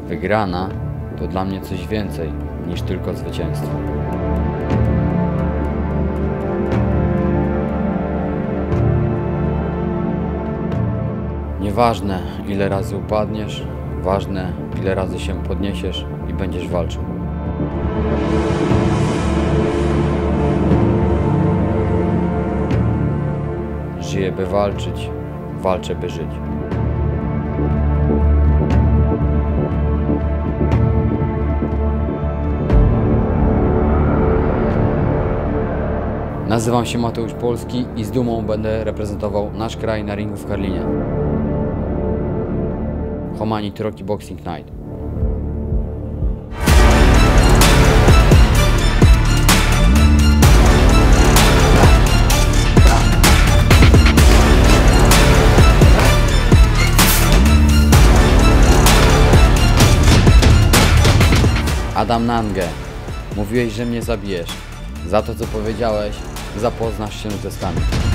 Wygrana to dla mnie coś więcej niż tylko zwycięstwo. Nieważne, ile razy upadniesz, ważne, ile razy się podniesiesz i będziesz walczył. Żyję, by walczyć, walczę, by żyć. Nazywam się Mateusz Polski i z dumą będę reprezentował nasz kraj na ringu w Karlinie. Humanity Rocky Boxing Night. Adam Nange, mówiłeś, że mnie zabijesz. Za to, co powiedziałeś, zapoznasz się ze stami.